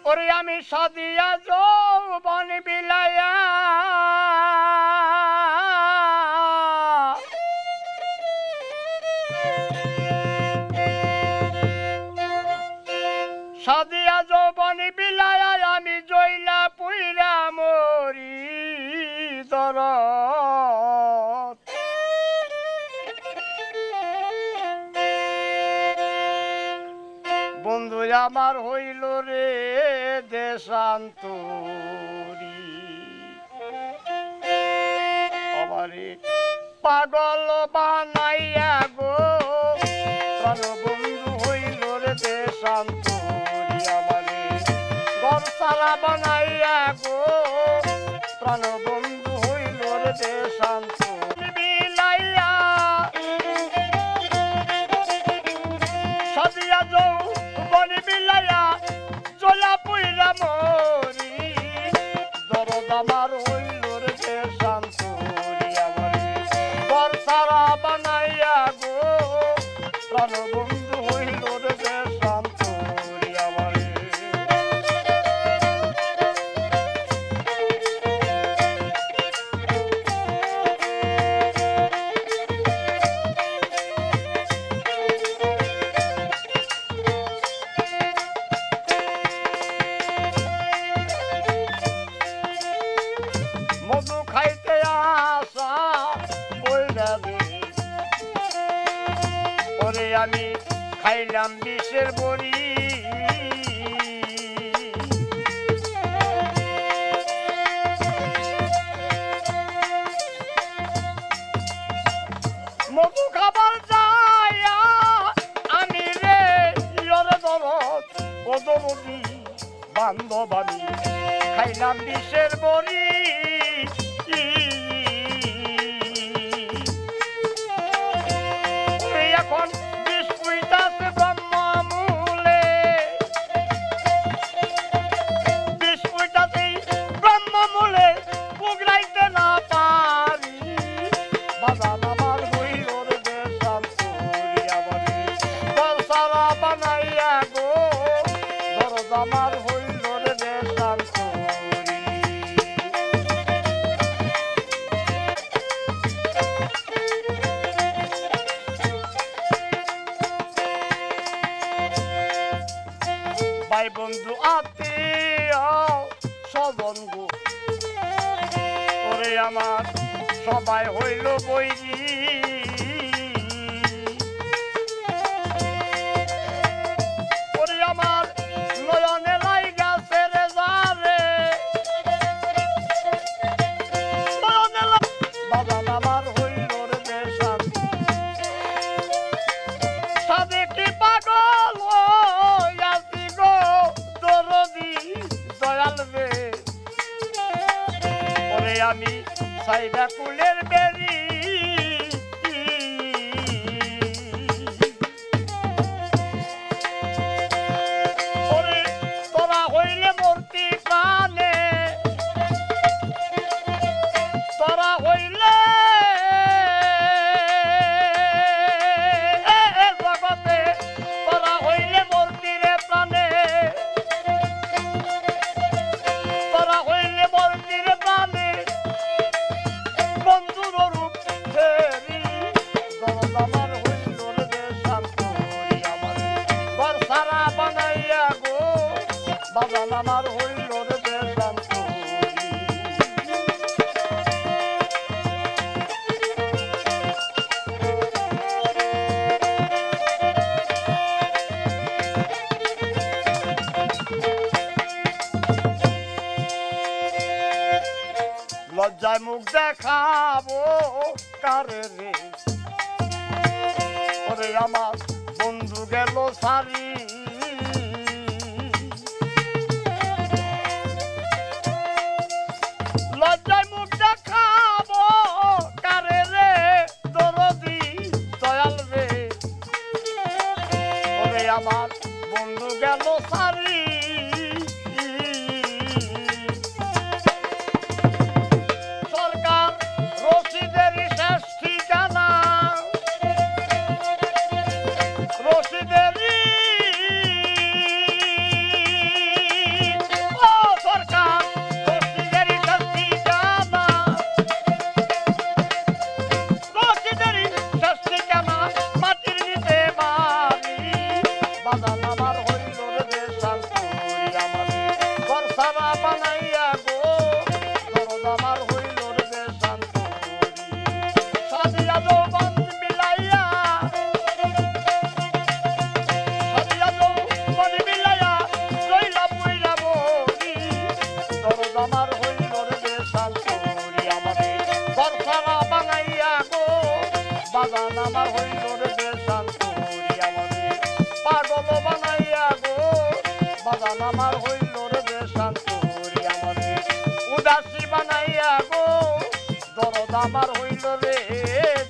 ওরে আমি সাদিয়া যৌবন বিলায়া সাদিয়া যৌবন বিলায়া আমি জইলা পুইরা মরি দরদ বন্ধু আমার হইল রে দেশান্তরি আমারে পাগল বানাইয়া গো প্রাণ বন্ধু হইল রে দেশান্তরি আমারে ঘর সারা বানাইয়া গো প্রাণ বন্ধু হইল রে দেশান্তরি বিলাইয়া সাদিয়া যৌবন বিলাইয়া চলা পুইরা মরি দরদ আমার হইল রে দেশান্তরি আমারে ঘর সারা বানাইয়া গো প্রাণ বন্ধু হইল রে দেশান্তরি আমারে মধু খাইতে আসা কইরা রে ওরে আমি খাইলাম বিষের বড়ি মধু খাবার যায়া আমি রে ইয়রে দরদ ও দরদি বান্ধব আমি খাইলাম বিষের বড়ি এখন বিষ পুইতাছে ব্রহ্মমূলে বিষ পুইতাছে ব্রহ্মমূলে পুগরাইতে না পারি বাজান আমার হইল রে দেশান্তরি আমারে ঘর সারা বানাইয়া গো দরদ আমার হইল রে দেশান্তরি ভাই বন্ধু আত্মীয় স্বজন গো ওরে আমার সবাই হইল বৈরী ওরে আমার নয়নে লাইগা ছেড়ে যারে নয়নে বাজান আমার হইল রে দেশান্তরি সাদে কি পাগল হইয়াছি গো দরদি দয়াল রে ওরে আমি সাইডা কুলের বেরি ওরে তোরা হইলে মূর্তি প্রাণে তোরা হইলে জগতে তোরা হইলে মূর্তিরে প্রাণে তোরা হইলে মূর্তিরে প্রাণে বন্ধুর রূপ ফেরি দরদ আমার হইল রে দেশান্তরি আমারে ঘর সারা বানাইয়া গো বাজান আমার হইল রে দেশান্তরি লজ্জায় মুখ দেখাবো কারে রে ওরে আমার বন্ধু গেল সারি লজ্জায় মুখ দেখাবো কারে রে দরদি দয়াল রে ওরে আমার বন্ধু গেল সারি রশিদের আমার হইল রে দেশান্তরি আমারে পাগল বানাইয়া গো বাজান আমার হইল রে দেশান্তরি আমারে উদাসী বানাইয়া গো দরদ আমার হইল রে